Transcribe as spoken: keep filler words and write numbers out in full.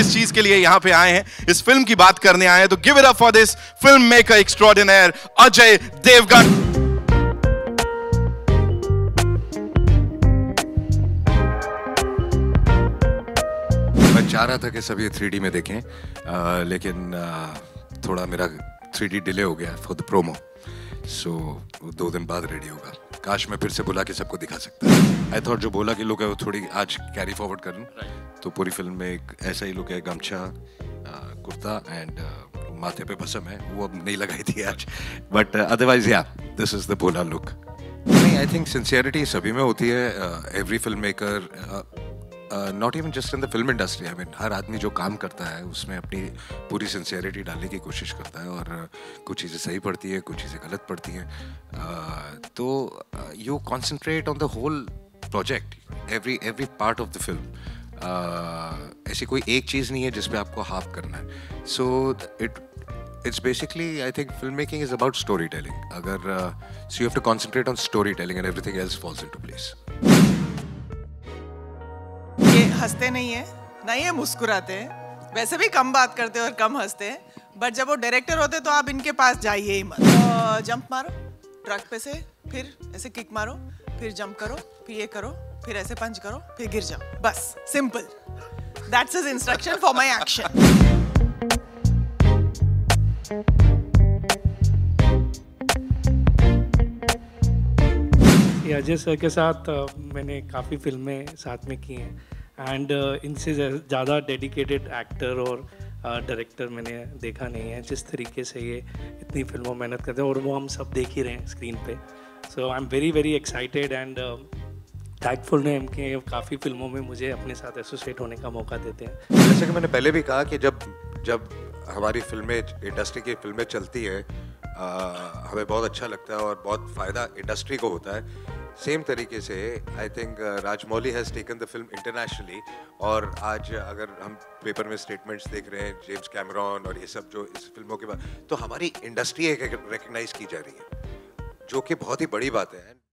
जिस चीज के लिए यहाँ पे आए हैं, इस फिल्म की बात करने आए हैं, तो give it up for this film maker extraordinary Ajay Devgn. मैं चाह रहा था कि सब ये थ्री डी में देखें, आ, लेकिन आ, थोड़ा मेरा थ्री डी डिले हो गया फॉर द प्रोमो, सो दो दिन बाद रेडी होगा। काश मैं फिर से बुला के सबको दिखा सकता। आई थॉट जो बोला कि लुक है वो थोड़ी आज कैरी फॉरवर्ड करूं, तो पूरी फिल्म में एक ऐसा ही लुक है, गमछा, कुर्ता एंड माथे पे भस्म है, वो अब नहीं लगाई थी आज, but otherwise yeah this is the Bholaa look. नहीं, आई थिंक सिंसियरिटी सभी में होती है। Every film maker, not even just in the film industry, I mean हर आदमी जो काम करता है उसमें अपनी पूरी सिंसियरिटी डालने की कोशिश करता है, और uh, कुछ चीज़ें सही पड़ती है, कुछ चीज़ें गलत पड़ती हैं, uh, तो you concentrate on the whole project, every every part of the film. ऐसी कोई एक चीज़ नहीं है जिस पे आपको हाफ करना है, so it it's basically, I think film making is about story telling. अगर so you have to concentrate on story telling and everything else falls into place. ये हंसते नहीं है, ना ये मुस्कुराते हैं, वैसे भी कम बात करते हैं और कम हंसते हैं, बट जब वो डायरेक्टर होते तो आप इनके पास जाइए ही मत। तो जंप मारो ट्रक पे से, फिर ऐसे किक मारो, फिर जंप करो, फिर ये करो, फिर ऐसे पंच करो, फिर गिर जाओ, बस simple. That's his instruction for my action. Ajay sir के साथ मैंने काफ़ी फिल्में साथ में की हैं, एंड इनसे ज़्यादा डेडिकेटेड एक्टर और डायरेक्टर मैंने देखा नहीं है। जिस तरीके से ये इतनी फिल्मों में मेहनत करते हैं, और वो हम सब देख ही रहे हैं स्क्रीन पे, so I am very very excited and thankful name के काफ़ी फिल्मों में मुझे अपने साथ एसोसिएट होने का मौका देते हैं। जैसे कि मैंने पहले भी कहा कि जब जब हमारी फिल्में, इंडस्ट्री की फिल्में चलती है, आ, हमें बहुत अच्छा लगता है और बहुत फ़ायदा इंडस्ट्री को होता है। सेम तरीके से I think Rajamouli has taken the film internationally, और आज अगर हम पेपर में स्टेटमेंट्स देख रहे हैं, जेम्स कैमरॉन और ये सब जो इस फिल्मों के बाद, तो हमारी इंडस्ट्री एक रिकग्नाइज की जा रही है, जो कि बहुत ही बड़ी बात है।